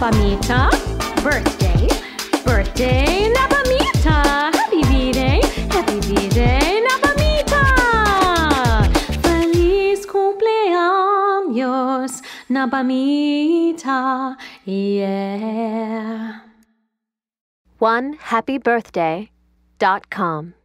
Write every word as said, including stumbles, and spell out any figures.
Napamita. Birthday, birthday, Napamita. Happy B-Day, happy B-Day, Napamita. Feliz cumpleaños, Napamita. Yeah. one happy birthday dot com